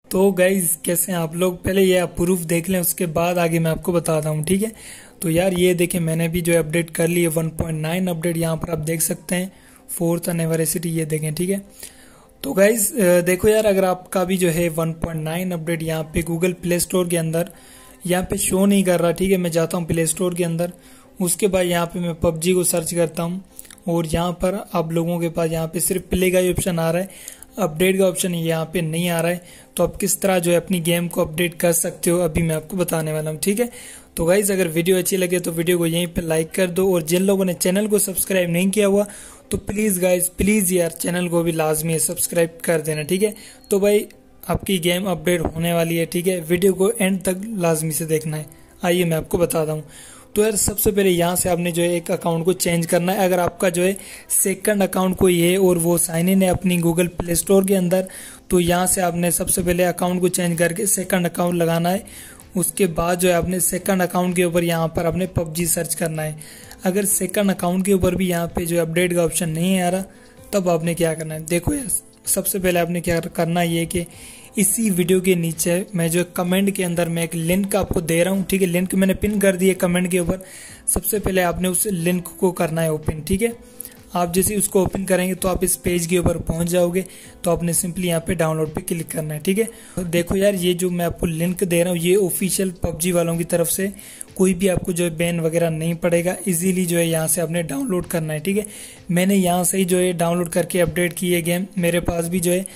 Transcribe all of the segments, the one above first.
तो गाइज कैसे हैं आप लोग। पहले ये आप प्रूफ देख लें, उसके बाद आगे मैं आपको बताता हूँ, ठीक है। तो यार ये देखें, मैंने भी जो है अपडेट कर ली है 1.9 अपडेट। यहाँ पर आप देख सकते हैं 4th एनिवर्सरी, ये देखें, ठीक है। तो गाइज देखो यार, अगर आपका भी जो है 1.9 अपडेट यहाँ पे गूगल प्ले स्टोर के अंदर यहाँ पे शो नहीं कर रहा, ठीक है। मैं जाता हूँ प्ले स्टोर के अंदर, उसके बाद यहाँ पे मैं पबजी को सर्च करता हूँ और यहाँ पर आप लोगों के पास यहाँ पे सिर्फ प्ले का ही ऑप्शन आ रहा है, अपडेट का ऑप्शन यहाँ पे नहीं आ रहा है। तो आप किस तरह जो है अपनी गेम को अपडेट कर सकते हो, अभी मैं आपको बताने वाला हूँ, ठीक है। तो गाइज अगर वीडियो अच्छी लगे तो वीडियो को यहीं पे लाइक कर दो, और जिन लोगों ने चैनल को सब्सक्राइब नहीं किया हुआ तो प्लीज गाइज प्लीज यार चैनल को भी लाजमी है सब्सक्राइब कर देना, ठीक है। तो भाई आपकी गेम अपडेट होने वाली है, ठीक है। वीडियो को एंड तक लाजमी से देखना है। आइए मैं आपको बताता हूँ। तो यार सबसे पहले यहाँ से आपने जो है एक अकाउंट को चेंज करना है। अगर आपका जो है सेकंड अकाउंट कोई है और वो साइन इन है अपनी गूगल प्ले स्टोर के अंदर, तो यहाँ से आपने सबसे पहले अकाउंट को चेंज करके सेकंड अकाउंट लगाना है। उसके बाद जो है अपने सेकंड अकाउंट के ऊपर यहाँ पर आपने पबजी सर्च करना है। अगर सेकंड अकाउंट के ऊपर भी यहाँ पे जो अपडेट का ऑप्शन नहीं आ रहा, तब आपने क्या करना है, देखो यार सबसे पहले आपने क्या करना है, ये कि इसी वीडियो के नीचे मैं जो कमेंट के अंदर मैं एक लिंक आपको दे रहा हूँ, ठीक है। लिंक मैंने पिन कर दी है कमेंट के ऊपर। सबसे पहले आपने उस लिंक को करना है ओपन, ठीक है। आप जैसे उसको ओपन करेंगे तो आप इस पेज के ऊपर पहुंच जाओगे। तो आपने सिंपली यहाँ पे डाउनलोड पे क्लिक करना है, ठीक है। तो देखो यार, ये जो मैं आपको लिंक दे रहा हूँ ये ऑफिशियल पबजी वालों की तरफ से, कोई भी आपको जो है बैन वगैरह नहीं पड़ेगा। इजीली जो है यहाँ से आपने डाउनलोड करना है, ठीक है। मैंने यहाँ से ही जो है डाउनलोड करके अपडेट की है गेम। मेरे पास भी जो है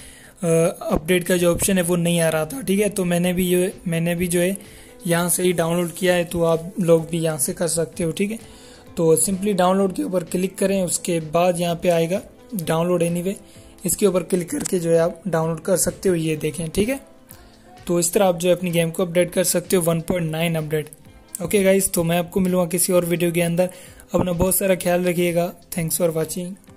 अपडेट का जो ऑप्शन है वो नहीं आ रहा था, ठीक है। तो मैंने भी जो है यहाँ से ही डाउनलोड किया है। तो आप लोग भी यहाँ से कर सकते हो, ठीक है। तो सिंपली डाउनलोड के ऊपर क्लिक करें, उसके बाद यहाँ पे आएगा डाउनलोड एनीवे, इसके ऊपर क्लिक करके जो है आप डाउनलोड कर सकते हो, ये देखें, ठीक है। तो इस तरह आप जो है अपनी गेम को अपडेट कर सकते हो 1.9 अपडेट। ओके गाइस, तो मैं आपको मिलूंगा किसी और वीडियो के अंदर। अपना बहुत सारा ख्याल रखिएगा। Thanks for watching.